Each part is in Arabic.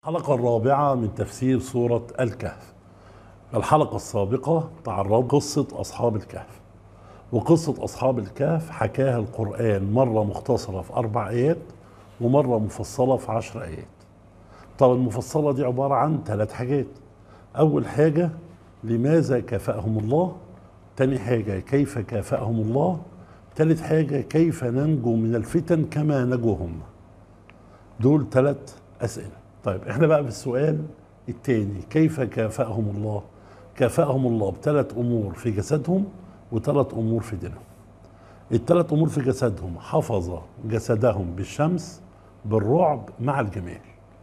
الحلقة الرابعة من تفسير سورة الكهف. الحلقة السابقة تعرض قصة أصحاب الكهف، وقصة أصحاب الكهف حكاها القرآن مرة مختصرة في 4 آيات ومرة مفصلة في 10 آيات. طب المفصلة دي عبارة عن 3 حاجات. أول حاجة لماذا كافأهم الله، تاني حاجة كيف كافأهم الله، تالت حاجة كيف ننجو من الفتن كما نجوا هم. دول 3 أسئلة. طيب احنا بقى في السؤال التاني، كيف كافأهم الله؟ كافأهم الله ب3 أمور في جسدهم و3 أمور في دينهم. ال3 أمور في جسدهم: حفظ جسدهم بالشمس بالرعب مع الجمال،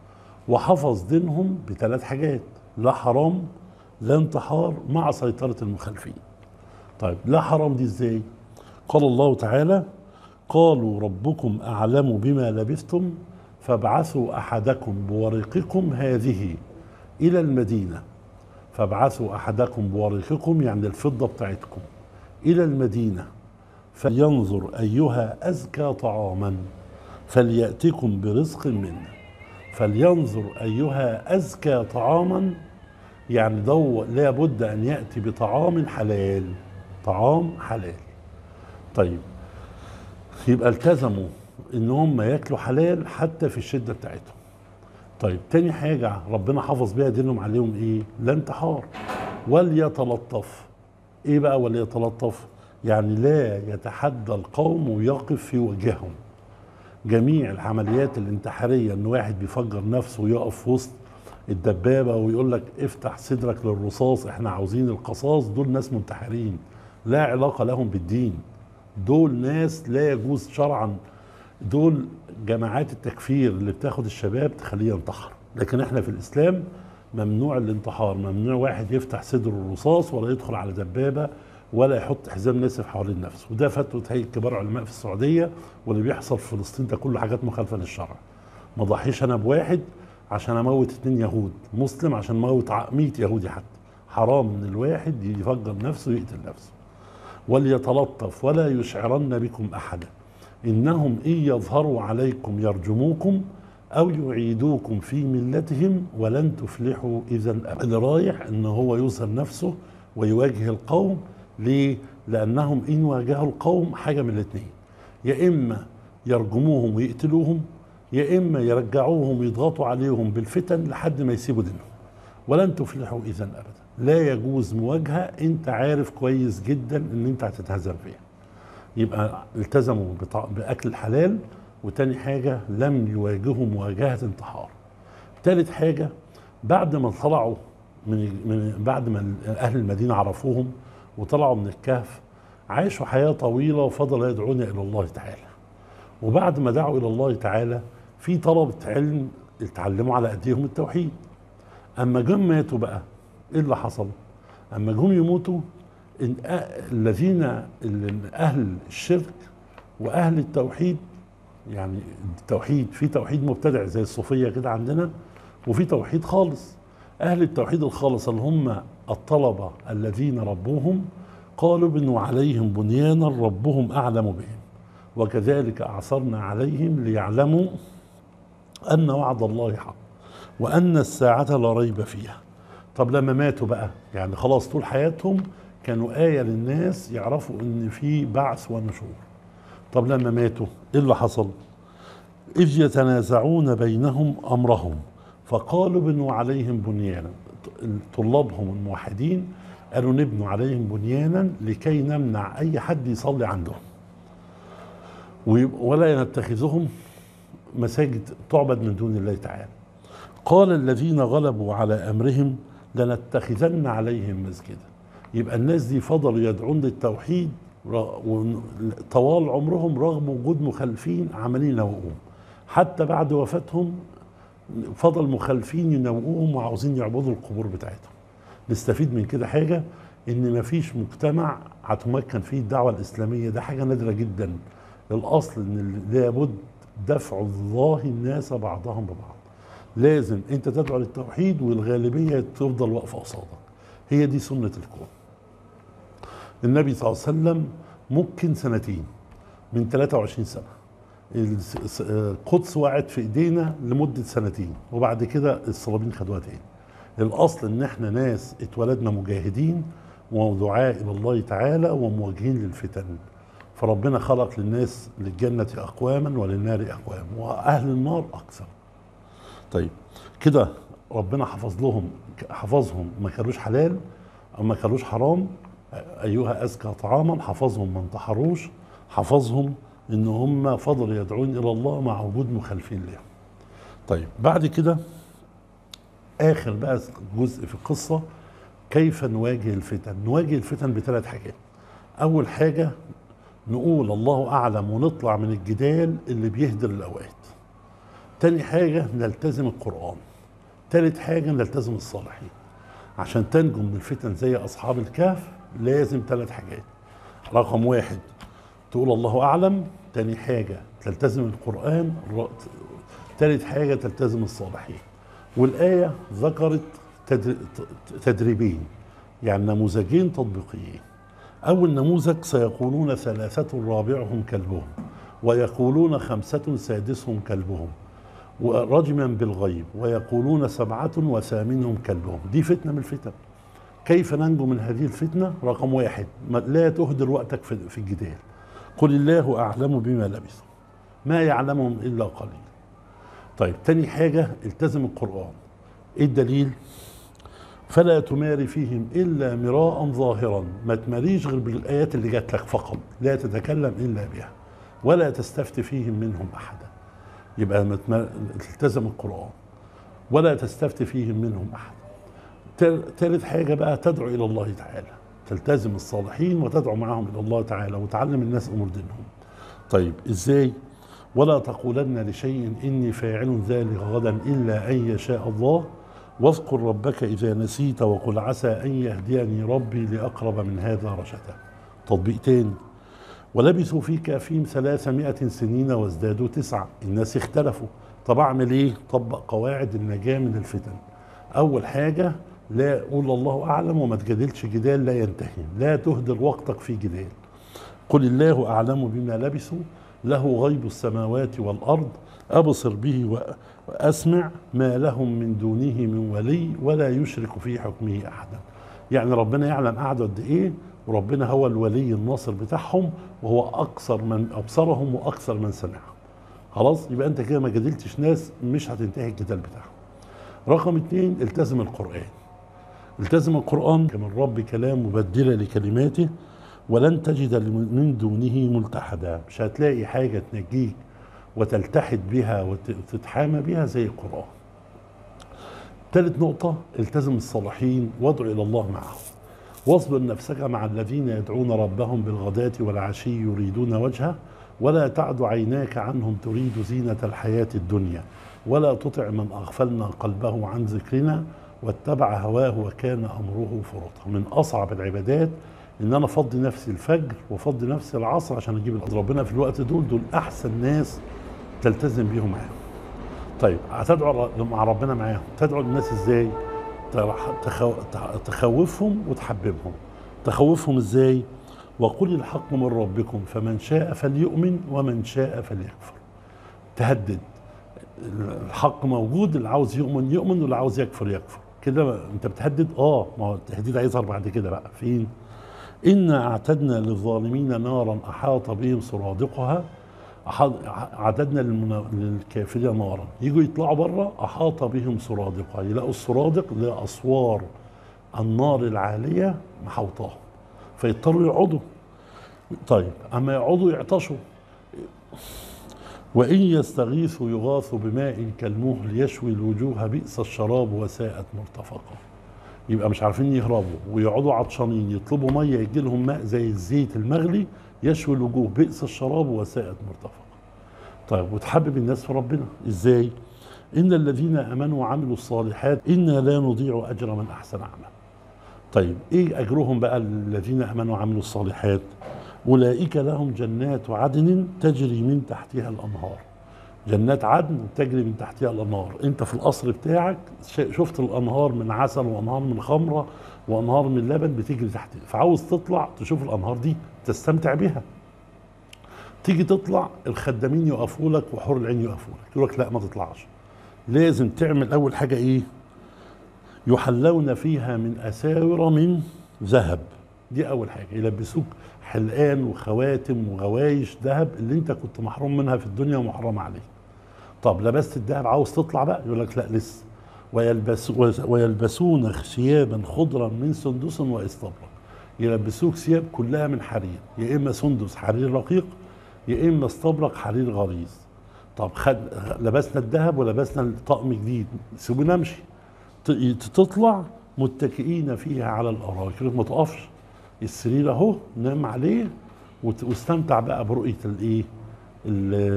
وحفظ دينهم ب3 حاجات: لا حرام لا انتحار مع سيطرة المخالفين. طيب لا حرام دي ازاي؟ قال الله تعالى: قالوا ربكم أعلم بما لبثتم فابعثوا أحدكم بورقكم هذه إلى المدينة. فابعثوا أحدكم بورقكم يعني الفضة بتاعتكم إلى المدينة فلينظر أيها أزكى طعاما فليأتكم برزق منه. فلينظر أيها أزكى طعاما يعني لابد أن يأتي بطعام حلال، طعام حلال. طيب يبقى التزموا ان هم ياكلوا حلال حتى في الشده بتاعتهم. طيب تاني حاجه ربنا حافظ بيها دينهم عليهم ايه؟ لا انتحار. وليتلطف. ايه بقى وليتلطف؟ يعني لا يتحدى القوم ويقف في وجههم. جميع العمليات الانتحاريه ان واحد بيفجر نفسه ويقف في وسط الدبابه ويقول لك افتح صدرك للرصاص احنا عاوزين القصاص، دول ناس منتحرين لا علاقه لهم بالدين. دول ناس لا يجوز شرعا، دول جماعات التكفير اللي بتاخد الشباب تخليه ينتحر. لكن احنا في الاسلام ممنوع الانتحار، ممنوع واحد يفتح صدره الرصاص ولا يدخل على دبابه ولا يحط حزام ناسف حوالين نفسه. وده فتوى هيئه كبار علماء في السعوديه، واللي بيحصل في فلسطين ده كله حاجات مخالفه للشرع. ما ضحيش انا بواحد عشان اموت 2 يهود مسلم، عشان اموت 100 يهودي حتى. حرام ان الواحد يفجر نفسه ويقتل نفسه. وليتلطف ولا يشعرن بكم احدا انهم ان يظهروا عليكم يرجموكم او يعيدوكم في ملتهم ولن تفلحوا اذا ابدا. اللي رايح ان هو يظهر نفسه ويواجه القوم. ليه؟ لانهم ان واجهوا القوم حاجه من الاثنين: يا اما يرجموهم ويقتلوهم، يا اما يرجعوهم ويضغطوا عليهم بالفتن لحد ما يسيبوا دينهم. ولن تفلحوا اذا ابدا. لا يجوز مواجهه انت عارف كويس جدا ان انت هتتهزم فيها. يبقى التزموا باكل الحلال، وتاني حاجه لم يواجهوا مواجهه انتحار. تالت حاجه بعد ما طلعوا بعد ما اهل المدينه عرفوهم وطلعوا من الكهف، عاشوا حياه طويله وفضلوا يدعون الى الله تعالى. وبعد ما دعوا الى الله تعالى في طلبه علم اتعلموا على ايديهم التوحيد. اما جم ماتوا بقى ايه اللي حصل؟ اما جم يموتوا الذين اهل الشرك واهل التوحيد، يعني التوحيد في توحيد مبتدع زي الصوفيه كده عندنا، وفي توحيد خالص. اهل التوحيد الخالص اللي هم الطلبه الذين ربوهم قالوا بنوا عليهم بنيانا ربهم اعلم بهم وكذلك اعثرنا عليهم ليعلموا ان وعد الله حق وان الساعه لا ريب فيها. طب لما ماتوا بقى يعني خلاص طول حياتهم كانوا آية للناس يعرفوا ان في بعث ونشور. طب لما ماتوا ايه اللي حصل؟ إذ يتنازعون بينهم أمرهم فقالوا بنوا عليهم بنيانا. طلابهم الموحدين قالوا نبنوا عليهم بنيانا لكي نمنع أي حد يصلي عندهم ولا نتخذهم مساجد تعبد من دون الله تعالى. قال الذين غلبوا على أمرهم لنتخذن عليهم مسجدا. يبقى الناس دي فضلوا يدعون للتوحيد طوال عمرهم رغم وجود مخالفين عمالين ينوؤوهم. حتى بعد وفاتهم فضل مخالفين ينوؤوهم وعاوزين يعبدوا القبور بتاعتهم. نستفيد من كده حاجة، ان مفيش مجتمع هتمكن فيه الدعوة الإسلامية، ده حاجة نادرة جدا. الأصل ان لابد دفع الله الناس بعضهم ببعض. لازم انت تدعو للتوحيد والغالبية تفضل واقفة قصادك. هي دي سنة الكون. النبي صلى الله عليه وسلم ممكن 2 سنين من 23 سنة القدس وقعت في ايدينا لمده سنتين، وبعد كده الصليبيين خدوها تاني. الاصل ان احنا ناس اتولدنا مجاهدين ودعاء الى الله تعالى ومواجهين للفتن، فربنا خلق للناس للجنه اقواما وللنار اقوام، واهل النار اكثر. طيب كده ربنا حفظهم ما كانوش حلال او ما كانوش حرام، ايها ازكى طعاما، حفظهم ما انتحروش، حفظهم ان هم فضلوا يدعون الى الله مع وجود مخالفين لهم. طيب بعد كده اخر بقى جزء في القصه، كيف نواجه الفتن؟ نواجه الفتن بثلاث حاجات. اول حاجه نقول الله اعلم ونطلع من الجدال اللي بيهدر الاوقات. تاني حاجه نلتزم القران. تالت حاجه نلتزم الصالحين. عشان تنجو من الفتن زي اصحاب الكهف لازم ثلاث حاجات. رقم واحد تقول الله اعلم، تاني حاجه تلتزم القران، تالت حاجه تلتزم الصالحين. والايه ذكرت تدريبين، يعني نموذجين تطبيقيين. اول نموذج سيقولون ثلاثه رابعهم كلبهم ويقولون خمسه سادسهم كلبهم ورجما بالغيب ويقولون سبعه وثامنهم كلبهم. دي فتنه من الفتن. كيف ننجو من هذه الفتنه؟ رقم واحد لا تهدر وقتك في الجدال. قل الله اعلم بما لبثوا ما يعلمهم الا قليل. طيب تاني حاجه التزم القران. ايه الدليل؟ فلا تماري فيهم الا مراء ظاهرا، ما تماريش غير بالايات اللي جات لك فقط، لا تتكلم الا بها، ولا تستفت فيهم منهم احدا. يبقى تلتزم القران ولا تستفت فيهم منهم احدا. ثالث حاجه بقى تدعو الى الله تعالى، تلتزم الصالحين وتدعو معهم الى الله تعالى وتعلم الناس امور دينهم. طيب ازاي؟ ولا تقولن لشيء اني فاعل ذلك غدا الا ان يشاء الله، واذكر ربك اذا نسيت وقل عسى ان يهديني ربي لاقرب من هذا رشدا. تطبيق تاني، ولبثوا في كهفهم 300 سنين وازدادوا 9. الناس اختلفوا، طب اعمل ايه؟ طبق قواعد النجاة من الفتن. اول حاجة لا قول الله اعلم وما تجادلش جدال لا ينتهي، لا تهدر وقتك في جدال. قل الله اعلم بما لبثوا له غيب السماوات والارض ابصر به واسمع ما لهم من دونه من ولي ولا يشرك في حكمه احدا. يعني ربنا يعلم قعدوا قد ايه، وربنا هو الولي الناصر بتاعهم، وهو اكثر من ابصرهم واكثر من سمعهم. خلاص يبقى انت كده ما جادلتش ناس مش هتنتهي الجدال بتاعهم. رقم 2 التزم القران. التزم القران كما الرب كلام مبدلا لكلماته ولن تجد من دونه ملتحدا. مش هتلاقي حاجه تنجيك وتلتحد بها وتتحامى بها زي القران. ثالث نقطه التزم الصالحين وادعو الى الله معهم، واصبر نفسك مع الذين يدعون ربهم بالغداة والعشي يريدون وجهه ولا تعد عيناك عنهم تريد زينة الحياة الدنيا ولا تطع من أغفلنا قلبه عن ذكرنا واتبع هواه وكان أمره فرطا. من أصعب العبادات إن أنا أفضي نفسي الفجر وأفضي نفسي العصر عشان أجيب ربنا في الوقت دول أحسن ناس تلتزم بيهم معاهم. طيب هتدعو مع ربنا معاهم، تدعو الناس إزاي؟ تخوفهم وتحببهم. تخوفهم ازاي؟ وقل الحق من ربكم فمن شاء فليؤمن ومن شاء فليكفر. تهدد الحق موجود، اللي عاوز يؤمن يؤمن واللي عاوز يكفر يكفر. كده انت بتهدد. ما هو التهديد هيظهر بعد كده بقى فين؟ إنا اعتدنا للظالمين نارا احاط بهم سرادقها. عددنا للكافرين نارا، يجوا يطلعوا بره احاط بهم سرادقها، يلاقوا السرادق لاسوار النار العاليه محوطاهم فيضطروا يقعدوا. طيب اما يقعدوا يعطشوا، وان يستغيثوا يغاثوا بماء كالمهل يشوي الوجوه بئس الشراب وساءت مرتفقا. يبقى مش عارفين يهربوا ويقعدوا عطشانين، يطلبوا ميه يجي لهم ماء زي الزيت المغلي يشوي الوجوه بئس الشراب وساءت مرتفقا. طيب وتحبب الناس في ربنا ازاي؟ ان الذين امنوا وعملوا الصالحات انا لا نضيع اجر من احسن عملا. طيب ايه اجرهم بقى الذين امنوا وعملوا الصالحات؟ اولئك لهم جنات عدن تجري من تحتها الانهار. جنات عدن تجري من تحتها الانهار. انت في القصر بتاعك شفت الانهار من عسل وانهار من خمره وانهار من لبن بتجري تحت، فعاوز تطلع تشوف الانهار دي تستمتع بها. تيجي تطلع الخدامين يقفوا لك وحور العين يقفوا لك، يقول لك لا ما تطلعش، لازم تعمل اول حاجه ايه؟ يحلون فيها من اساور من ذهب. دي اول حاجه، يلبسوك حلقان وخواتم وغوايش ذهب اللي انت كنت محروم منها في الدنيا ومحرم عليك. طب لبست الذهب عاوز تطلع بقى؟ يقول لك لا لسه. ويلبسون ثيابا خضرا من سندس واستبرق. يلبسوك ثياب كلها من حرير، يا اما سندس حرير رقيق يا اما استبرق حرير غليظ. طب لبسنا الذهب ولبسنا الطقم جديد، سيبونا نمشي. تطلع متكئين فيها على الارائك، ما تقفش، السرير اهو نام عليه واستمتع بقى برؤيه الايه،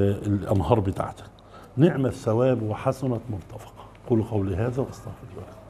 الانهار بتاعتك. نعم الثواب وحسنت مرتفقه. قولوا قولي هذا واستغفر الله.